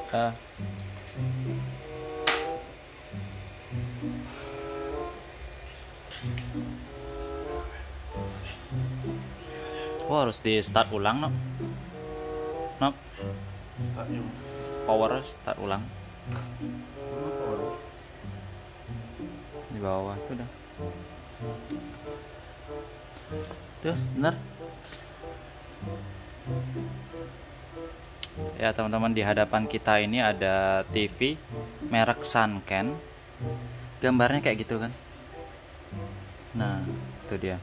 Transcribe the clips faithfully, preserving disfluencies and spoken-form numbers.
Uh. Oh, harus di start ulang, no? No? Start yang Power start ulang. mana power? Di bawah tuh dah. Tuh, bener. Ya teman-teman, di hadapan kita ini ada T V merek Sanken. Gambarnya kayak gitu kan. Nah, itu dia.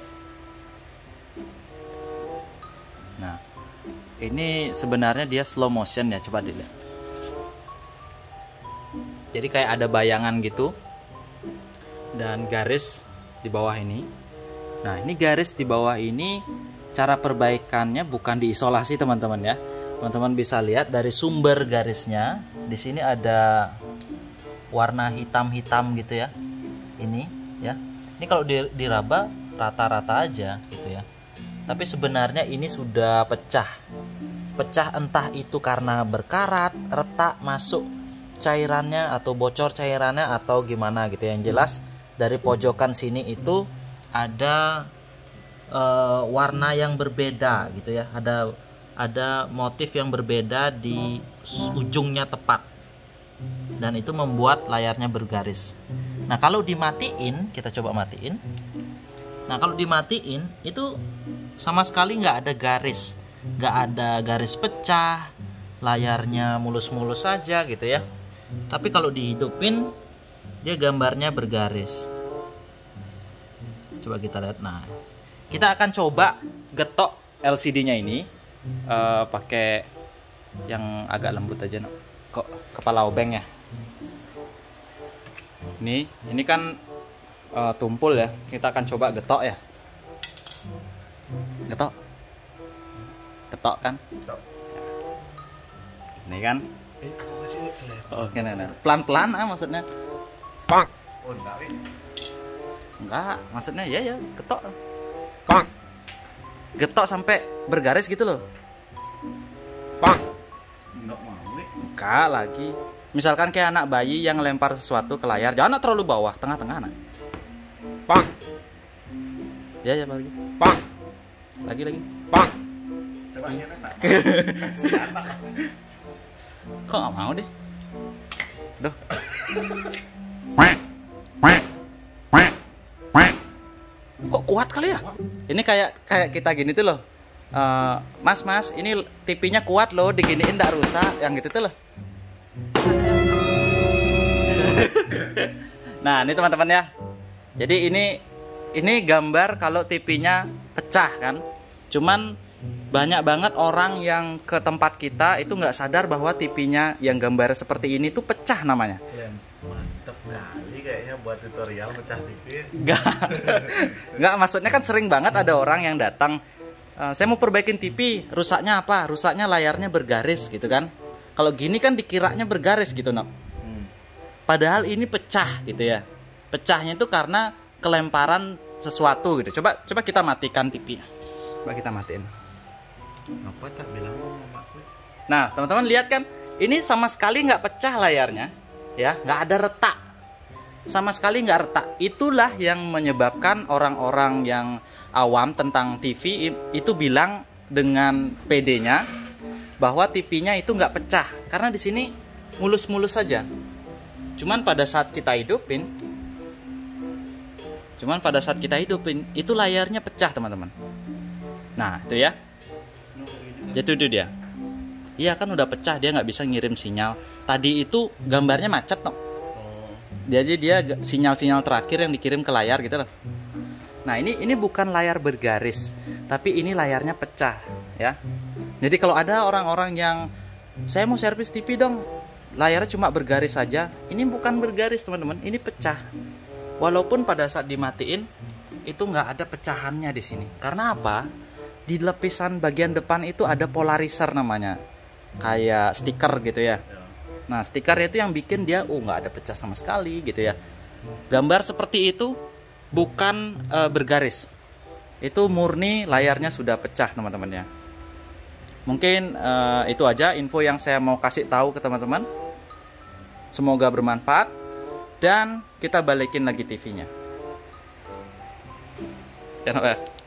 Nah, ini sebenarnya dia slow motion ya, coba dilihat. Jadi kayak ada bayangan gitu dan garis di bawah ini. Nah, ini garis di bawah ini cara perbaikannya bukan diisolasi teman-teman ya. Teman-teman bisa lihat dari sumber garisnya. Di sini ada warna hitam-hitam gitu ya. Ini ya. Ini kalau diraba rata-rata aja gitu ya. Tapi sebenarnya ini sudah pecah. Pecah entah itu karena berkarat, retak, masuk cairannya atau bocor cairannya atau gimana gitu. Yang jelas dari pojokan sini itu ada uh, warna yang berbeda gitu ya. Ada ada motif yang berbeda di ujungnya tepat. Dan itu membuat layarnya bergaris. Nah, kalau dimatiin, kita coba matiin. Nah, kalau dimatiin itu sama sekali nggak ada garis, nggak ada garis pecah, layarnya mulus-mulus saja gitu ya. Tapi kalau dihidupin, dia gambarnya bergaris. Coba kita lihat. Nah, kita akan coba getok L C D-nya ini uh, pakai yang agak lembut aja, no. Kok kepala obeng ya. Ini, ini kan uh, tumpul ya. Kita akan coba getok ya. Getok, getok kan? Getok. Ini kan? Eh, kok masih kelihatan? Oh, oke, nah, nah. Pelan-pelan ah maksudnya. Pak. Oh, enggak, eh. Enggak, maksudnya ya ya, getok. Pak. Getok sampai bergaris gitu loh. Pak. Enggak mau, eh. Enggak lagi. Misalkan kayak anak bayi yang lempar sesuatu ke layar, jangan terlalu bawah, tengah-tengah, nah. Pak. Ya ya, lagi. Pak. Lagi lagi. Pak. Coba ini enak. Kasih anak. Kok nggak mau deh? Duh. Kok kuat kali ya? Ini kayak kayak kita gini tuh loh. Uh, mas mas, ini T V-nya kuat loh, diginiin nggak rusak, yang gitu tuh loh. Nah, ini teman-teman ya. Jadi ini ini gambar kalau T V-nya pecah kan. Cuman banyak banget orang yang ke tempat kita itu nggak sadar bahwa T V-nya yang gambar seperti ini tuh pecah namanya. Mantep kali kayaknya buat tutorial pecah T V. Nggak, nggak, maksudnya kan sering banget ada orang yang datang, e, saya mau perbaikin T V, rusaknya apa? Rusaknya layarnya bergaris gitu kan. Kalau gini kan dikiranya bergaris gitu, no. Hmm. Padahal ini pecah gitu ya. Pecahnya itu karena kelemparan sesuatu gitu. Coba coba kita matikan T V. Coba kita matiin. Apa tak bilang sama mamaku? Nah, teman-teman lihat kan, ini sama sekali nggak pecah layarnya, ya, nggak ada retak, sama sekali nggak retak. Itulah yang menyebabkan orang-orang yang awam tentang T V itu bilang dengan pedenya bahwa T V-nya itu nggak pecah, karena di sini mulus-mulus saja. Cuman pada saat kita hidupin, cuman pada saat kita hidupin itu layarnya pecah, teman-teman. Nah, itu ya. Itu itu dia. Iya kan udah pecah, dia nggak bisa ngirim sinyal. Tadi itu gambarnya macet, no. Jadi dia sinyal-sinyal terakhir yang dikirim ke layar gitu loh. Nah, ini ini bukan layar bergaris, tapi ini layarnya pecah, ya. Jadi kalau ada orang-orang yang saya mau servis T V dong, layarnya cuma bergaris saja, ini bukan bergaris, teman-teman, ini pecah. Walaupun pada saat dimatiin itu nggak ada pecahannya di sini. Karena apa? Di lapisan bagian depan itu ada polarizer namanya, kayak stiker gitu ya. Nah, stiker itu yang bikin dia oh nggak ada pecah sama sekali gitu ya. Gambar seperti itu bukan e, bergaris, itu murni layarnya sudah pecah, teman-teman ya. Mungkin uh, itu aja info yang saya mau kasih tahu ke teman-teman. Semoga bermanfaat. Dan kita balikin lagi T V-nya. Kenapa?